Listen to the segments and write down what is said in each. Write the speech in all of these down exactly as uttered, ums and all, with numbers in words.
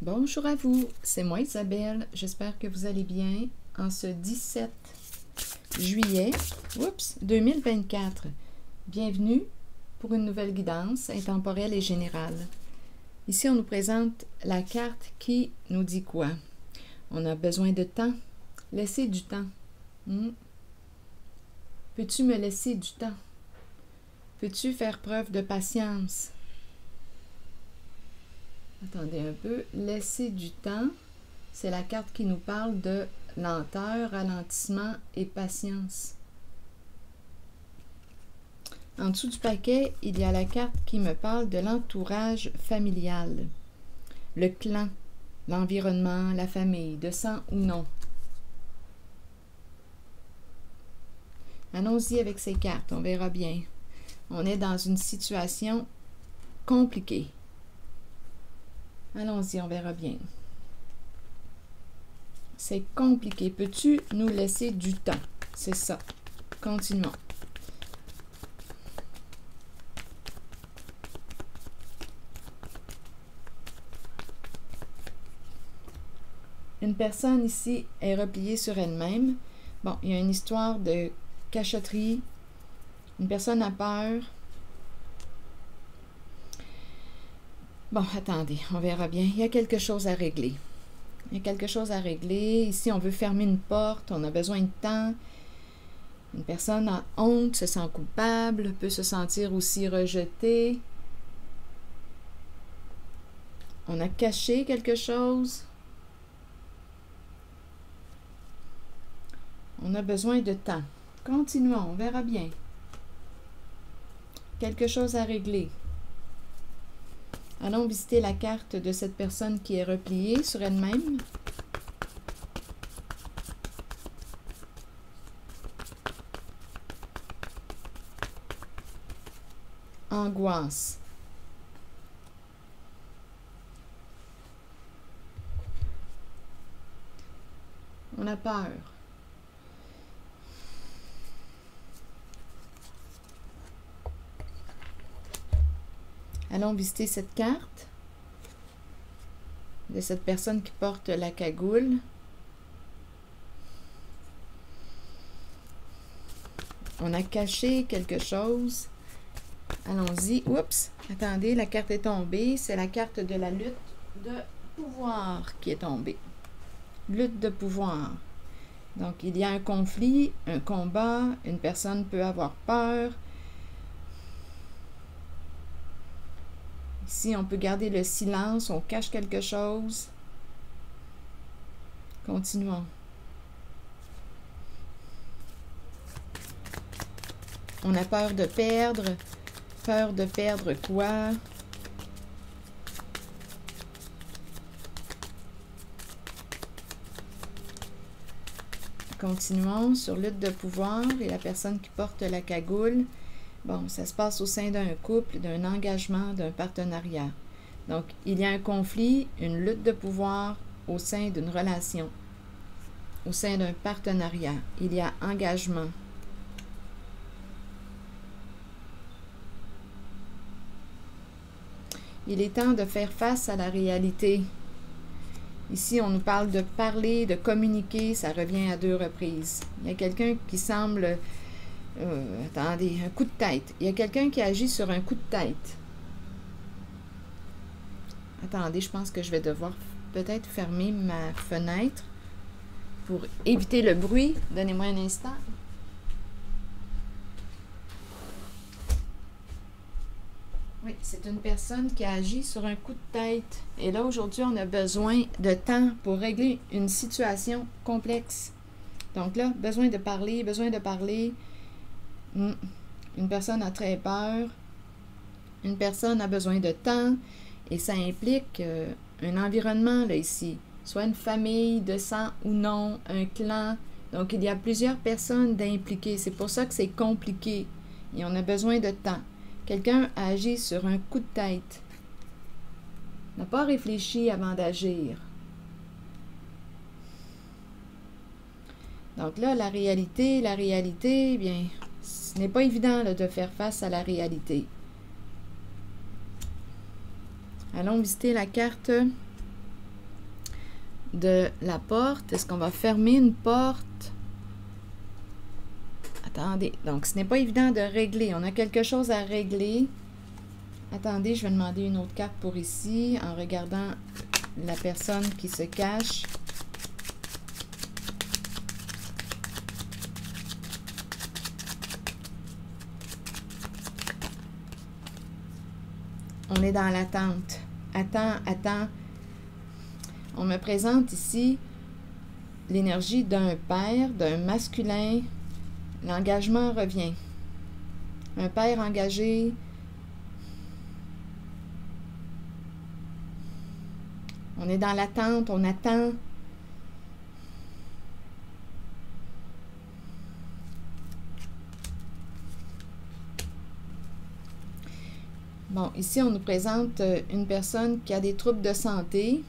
Bonjour à vous, c'est moi Isabelle, j'espère que vous allez bien en ce dix-sept juillet oups, deux mille vingt-quatre. Bienvenue pour une nouvelle guidance intemporelle et générale. Ici, on nous présente la carte qui nous dit quoi? On a besoin de temps. Laissez du temps. Hmm. Peux-tu me laisser du temps? Peux-tu faire preuve de patience? Attendez un peu. Laisser du temps, c'est la carte qui nous parle de lenteur, ralentissement et patience. En dessous du paquet, il y a la carte qui me parle de l'entourage familial, le clan, l'environnement, la famille, de sang ou non. Allons-y avec ces cartes, on verra bien. On est dans une situation compliquée. Allons-y, on verra bien. C'est compliqué. Peux-tu nous laisser du temps? C'est ça. Continuons. Une personne ici est repliée sur elle-même. Bon, il y a une histoire de cachotterie. Une personne a peur. Bon, attendez, on verra bien. Il y a quelque chose à régler. Il y a quelque chose à régler. Ici, on veut fermer une porte. On a besoin de temps. Une personne a honte, se sent coupable, peut se sentir aussi rejetée. On a caché quelque chose. On a besoin de temps. Continuons, on verra bien. Quelque chose à régler. Allons visiter la carte de cette personne qui est repliée sur elle-même. Angoisse. On a peur. Allons visiter cette carte de cette personne qui porte la cagoule. On a caché quelque chose. Allons-y. Oups! Attendez, la carte est tombée. C'est la carte de la lutte de pouvoir qui est tombée. Lutte de pouvoir. Donc, il y a un conflit, un combat. Une personne peut avoir peur. Ici, on peut garder le silence, on cache quelque chose. Continuons. On a peur de perdre. Peur de perdre quoi? Continuons sur lutte de pouvoir et la personne qui porte la cagoule. Bon, ça se passe au sein d'un couple, d'un engagement, d'un partenariat. Donc, il y a un conflit, une lutte de pouvoir au sein d'une relation, au sein d'un partenariat. Il y a engagement. Il est temps de faire face à la réalité. Ici, on nous parle de parler, de communiquer, ça revient à deux reprises. Il y a quelqu'un qui semble... Euh, attendez, un coup de tête. Il y a quelqu'un qui agit sur un coup de tête. Attendez, je pense que je vais devoir peut-être fermer ma fenêtre pour éviter le bruit. Donnez-moi un instant. Oui, c'est une personne qui agit sur un coup de tête. Et là, aujourd'hui, on a besoin de temps pour régler une situation complexe. Donc là, besoin de parler, besoin de parler... Une personne a très peur, une personne a besoin de temps et ça implique euh, un environnement là ici, soit une famille de sang ou non, un clan. Donc il y a plusieurs personnes d'impliquer, c'est pour ça que c'est compliqué et on a besoin de temps. Quelqu'un a agi sur un coup de tête, n'a pas réfléchi avant d'agir. Donc là, la réalité, la réalité, eh bien... Ce n'est pas évident là, de faire face à la « Allons visiter la carte de la porte. Est-ce qu'on va fermer une porte? Attendez. Donc, ce n'est pas évident de régler. On a quelque chose à régler. Attendez, je vais demander une autre carte pour ici en regardant la personne qui se cache. On est dans l'attente. Attends, attends. On me présente ici l'énergie d'un père, d'un masculin. L'engagement revient. Un père engagé. On est dans l'attente, on attend. Bon, ici, on nous présente une personne qui a des troubles de santé.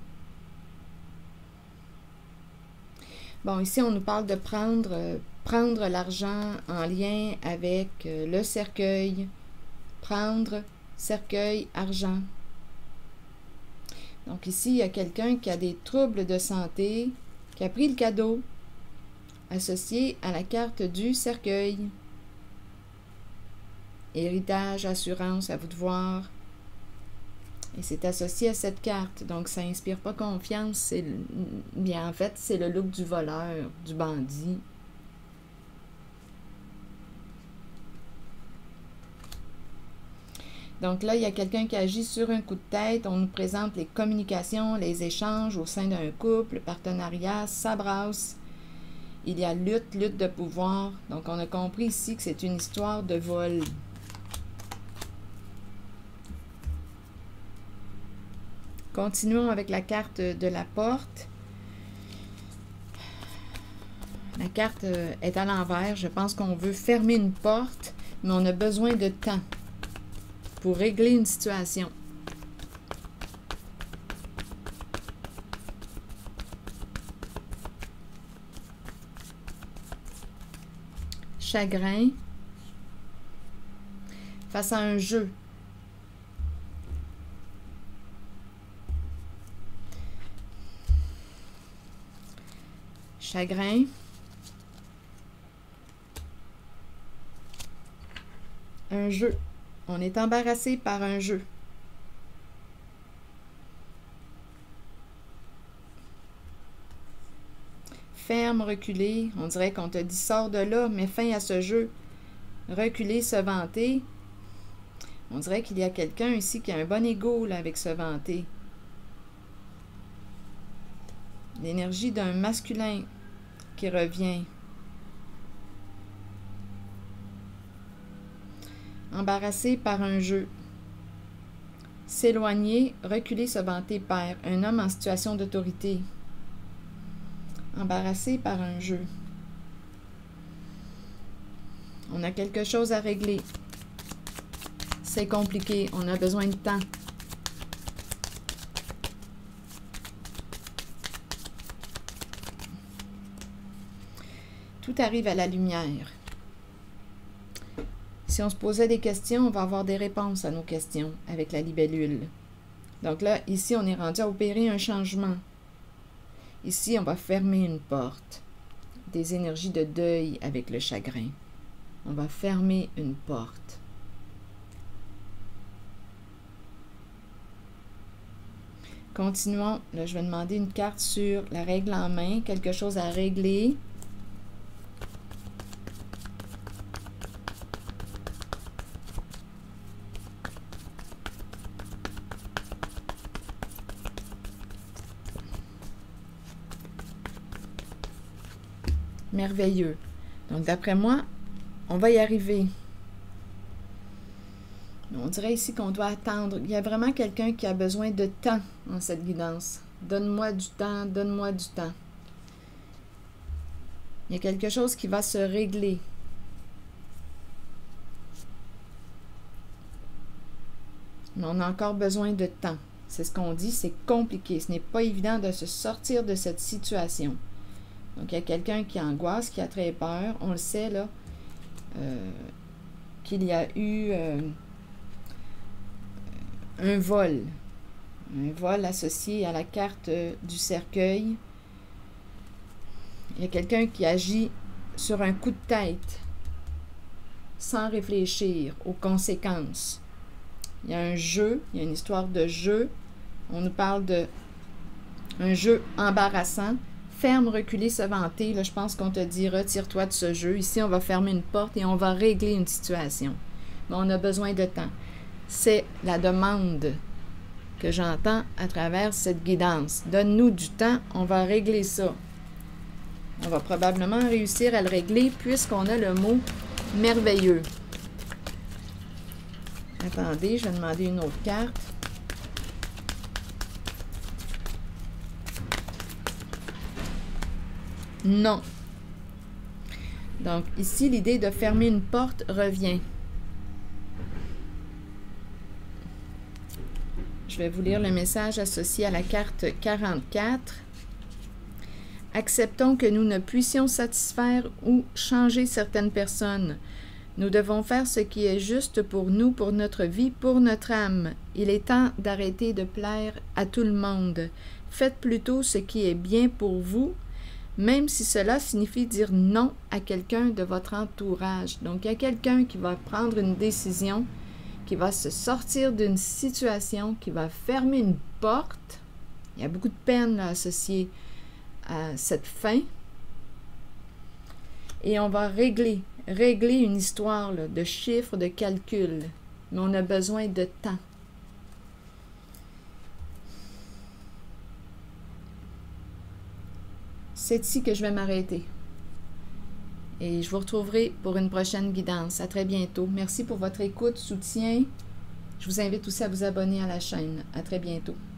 Bon, ici, on nous parle de prendre, euh, prendre l'argent en lien avec euh, le cercueil. Prendre, cercueil, argent. Donc ici, il y a quelqu'un qui a des troubles de santé, qui a pris le cadeau associé à la carte du cercueil. Héritage, assurance, à vous de voir. Et c'est associé à cette carte. Donc, ça n'inspire pas confiance. C'est, bien, en fait, c'est le look du voleur, du bandit. Donc là, il y a quelqu'un qui agit sur un coup de tête. On nous présente les communications, les échanges au sein d'un couple, partenariat, ça brasse. Il y a lutte, lutte de pouvoir. Donc, on a compris ici que c'est une histoire de vol. Continuons avec la carte de la porte. La carte est à l'envers. Je pense qu'on veut fermer une porte, mais on a besoin de temps pour régler une situation. Chagrin face à un jeu. Chagrin. Un jeu. On est embarrassé par un jeu. Ferme, reculer. On dirait qu'on te dit sors de là, mets fin à ce jeu. Reculer, se vanter. On dirait qu'il y a quelqu'un ici qui a un bon ego là, avec se vanter. L'énergie d'un masculin qui revient. Embarrassé par un jeu. S'éloigner, reculer, se vanter, père. Un homme en situation d'autorité. Embarrassé par un jeu. On a quelque chose à régler. C'est compliqué. On a besoin de temps. Tout arrive à la lumière. Si on se posait des questions, on va avoir des réponses à nos questions avec la libellule. Donc là, ici, on est rendu à opérer un changement. Ici, on va fermer une porte. Des énergies de deuil avec le chagrin. On va fermer une porte. Continuons. Là, je vais demander une carte sur la règle en main. Quelque chose à régler. Merveilleux. Donc, d'après moi, on va y arriver. On dirait ici qu'on doit attendre. Il y a vraiment quelqu'un qui a besoin de temps en cette guidance. Donne-moi du temps, donne-moi du temps. Il y a quelque chose qui va se régler. Mais on a encore besoin de temps. C'est ce qu'on dit, c'est compliqué. Ce n'est pas évident de se sortir de cette situation. Donc, il y a quelqu'un qui angoisse, qui a très peur. On le sait, là, euh, qu'il y a eu euh, un vol. Un vol associé à la carte du cercueil. Il y a quelqu'un qui agit sur un coup de tête, sans réfléchir aux conséquences. Il y a un jeu, il y a une histoire de jeu. On nous parle de un jeu embarrassant. Ferme, reculer, se vanter. Là, je pense qu'on te dit, retire-toi de ce jeu. Ici, on va fermer une porte et on va régler une situation. Mais on a besoin de temps. C'est la demande que j'entends à travers cette guidance. Donne-nous du temps, on va régler ça. On va probablement réussir à le régler puisqu'on a le mot merveilleux. Attendez, je vais demander une autre carte. Non. Donc, ici, l'idée de fermer une porte revient. Je vais vous lire le message associé à la carte quarante-quatre. Acceptons que nous ne puissions satisfaire ou changer certaines personnes. Nous devons faire ce qui est juste pour nous, pour notre vie, pour notre âme. Il est temps d'arrêter de plaire à tout le monde. Faites plutôt ce qui est bien pour vous, même si cela signifie dire non à quelqu'un de votre entourage. Donc, il y a quelqu'un qui va prendre une décision, qui va se sortir d'une situation, qui va fermer une porte. Il y a beaucoup de peine là, associée à cette fin. Et on va régler, régler une histoire là, de chiffres, de calculs. Mais on a besoin de temps. C'est ici que je vais m'arrêter. Et je vous retrouverai pour une prochaine guidance. À très bientôt. Merci pour votre écoute, soutien. Je vous invite aussi à vous abonner à la chaîne. À très bientôt.